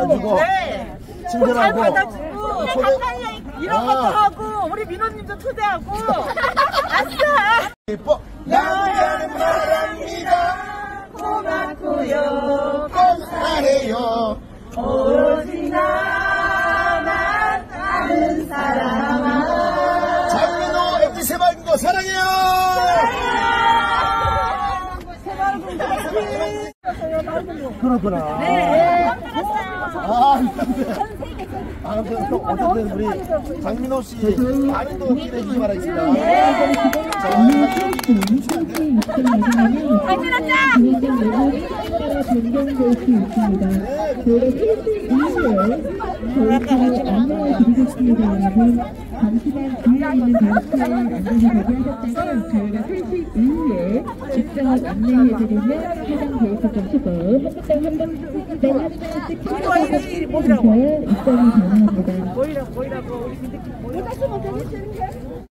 해주고 네. 친절하고 잘 받아주고 이런 것도 하고 우리 민호님도 초대하고 아싸. 예뻐 남자는 말합니다. 고맙고요. 감사해요. 오로지 나만 아는 사람아. 장민호 MG 새맑은거 사랑해요. 그렇구나. 네. 아무튼 어쨌든 우리 장민호 씨 많은 도움 기대해주시기 바라겠습니다. 변경될 수 있습니다. 저희가 필수 이후에 저희가 안내해드리겠습니다. 여러분 잠시만 뒤에 있는 단체에 안내를 대기하셨다가 저희가 필수 이후에 직접 안내해드리는 해당 데이터 점수고 한국당 한번당 한 번씩 입장이 가능합니다. 뭐이라고 우리 민들